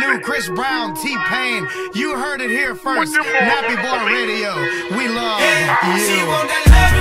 new Chris Brown, T-Pain. You heard it here first. Nappy Boy Radio. We love you.